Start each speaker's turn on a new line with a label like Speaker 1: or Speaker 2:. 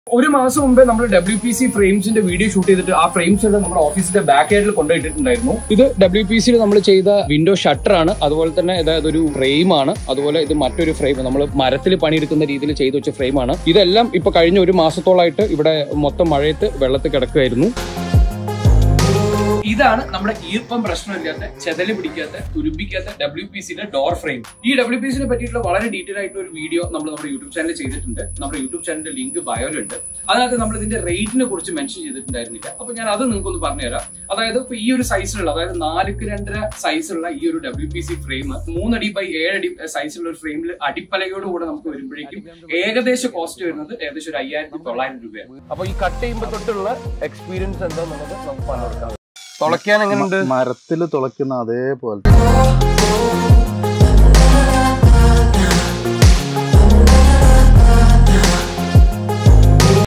Speaker 1: ഒരു മാസം മുമ്പേ നമ്മൾ WPC ഫ്രെയിംസിന്റെ വീഡിയോ ഷൂട്ട് ചെയ്തിട്ട് ആ ഫ്രെയിംസ് എല്ലാം നമ്മുടെ ഓഫീസിന്റെ ബാക്ക് സൈഡിൽ കൊണ്ടുപോയിട്ടുണ്ടായിരുന്നു. ഇത് WPCയിൽ നമ്മൾ ചെയ്ത വിൻഡോ ഷട്ടർ ആണ്. അതുപോലെ തന്നെ ഇതൊരു ഫ്രെയിം ആണ്. അതുപോലെ ഇത് മറ്റൊരു ഫ്രെയിം നമ്മൾ മരത്തിൽ പണിയെടുക്കുന്ന രീതിയിൽ ചെയ്തു വെച്ച ഫ്രെയിമാണ്. ഇതെല്ലാം ഇപ്പൊ കഴിഞ്ഞ ഒരു മാസത്തോളായിട്ട് ഇവിടെ മൊത്തം മഴയത്ത് വെള്ളത്തിൽ കിടക്കുകയായിരുന്നു. ഇതാണ് നമ്മുടെ ഈർപ്പം പ്രശ്നമില്ലാത്ത, ചെതല് പിടിക്കാത്ത, തുരുമ്പിക്കാത്ത WPCയുടെ ഡോർ ഫ്രെയിം. ഈ WPCനെ പറ്റിയിട്ടുള്ള വളരെ ഡീറ്റെയിൽ ആയിട്ടുള്ള ഒരു വീഡിയോ നമ്മൾ നമ്മുടെ യൂട്യൂബ് ചാനലിൽ ചെയ്തിട്ടുണ്ട്. നമ്മുടെ യൂട്യൂബ് ചാനലിന്റെ ലിങ്ക് ബയോയിലുണ്ട്. അതിനകത്ത് നമ്മൾ ഇതിന്റെ റേറ്റിനെ കുറിച്ച് മെൻഷൻ ചെയ്തിട്ടുണ്ടായിരുന്നില്ല. അപ്പൊ ഞാൻ അത് നിങ്ങൾക്കൊന്ന് പറഞ്ഞുതരാം. അതായത് ഇപ്പൊ ഈ ഒരു സൈസിലുള്ള, അതായത് 4x2 സൈസുള്ള ഈ ഒരു WPC ഫ്രെയിം 3 അടി by 7 അടി സൈസുള്ള ഒരു ഫ്രെയിമിൽ അടിപ്പലയോടുകൂടെ നമുക്ക് വരുമ്പോഴേക്കും ഏകദേശം കോസ്റ്റ് വരുന്നത് ഏകദേശം 5,900 രൂപയാണ്. അപ്പൊ ഈ കട്ട് ചെയ്യുമ്പോൾ തൊട്ടുള്ള എക്സ്പീരിയൻസ് എന്താണെന്നുള്ളത് നമുക്ക് പറഞ്ഞു കൊടുക്കാം. തുളയ്ക്കാൻ എങ്ങനെയുണ്ട്?
Speaker 2: മരത്തിൽ തുളയ്ക്കുന്ന അതേപോലെ